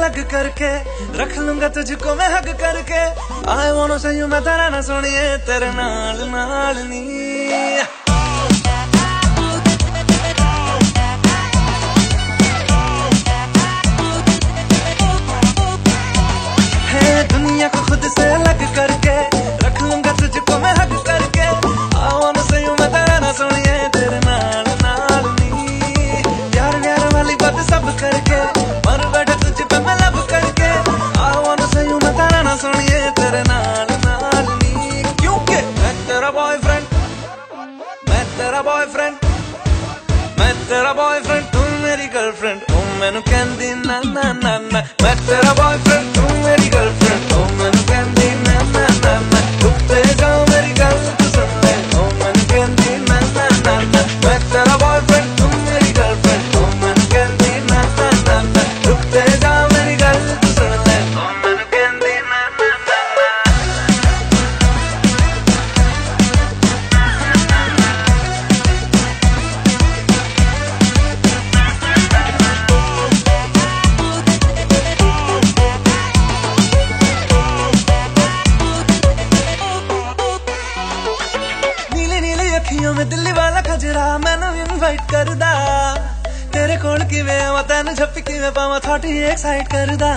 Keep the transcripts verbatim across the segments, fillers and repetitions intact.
अलग करके रख लूंगा तुझको मैं हग करके। आई वांट से यू मैं तेरा ना सुनिए तेरे नाल नाल नी। दुनिया को खुद से अलग करके रख लूंगा तुझको मैं हक करके। I wanna say you मैं तेरा ना सुनिए तेरे नाल नाल नी। प्यार प्यार वाली बात सब करके मर बैठा तुझ पे मैं लब करके। I wanna say you मैं तेरा ना सुनिए तेरे नाल नाल नी। क्योंकि मैं तेरा बॉयफ्रेंड, मैं तेरा बॉयफ्रेंड, मैं तेरा बॉयफ्रेंड, तू मेरी गर्लफ्रेंड। ओ मैनू कहंदी ना ना ना ना। मैं तेरा बॉयफ्रेंड, तू मेरी गर्लफ्रेंड। ओ मैनू कहंदी ना ना ना ना। रुकते जाओ मेरी गल तू सुन ले। ओ मैनू कहंदी ना ना ना ना। मैं तेरा बॉयफ्रेंड, तू मेरी गर्लफ्रेंड। ओ मैनू कहंदी ना ना ना ना। रुकते जाओ मेरी गल तू सुन ले। ओ मैनू कहंदी ना ना ना ना। अखियों में दिल्ली वाला खजरा मैनू इनवाइट करदा। तेरे कोल किवें आवां तैनू झप्पी किवें पावां थॉटी एक्साइट करदा।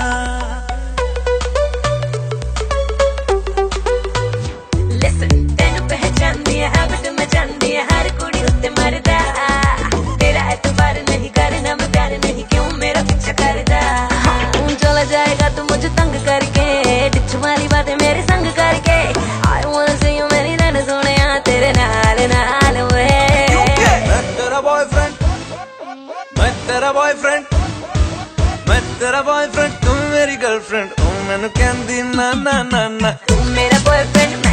Listen तैनू पहचानदी है हैबिट मैं जानदी है हर कुड़ी उत्ते मरदा। तेरा एतबार नहीं करना मैं प्यार नहीं क्यों मेरा पीछा करदा। चला जाएगा तू मुझे तंग करके डिच वाली बातें मेरे संग करके। I wanna see you मेरी रन सोने तेरे नाल नाल वे। मैं तेरा बॉयफ्रेंड, मैं तेरा बॉयफ्रेंड, मैं तेरा बॉयफ्रेंड, तू मेरी गर्लफ्रेंड। ओ मैनू कहंदी ना ना ना ना। तू मेरा बॉयफ्रेंड।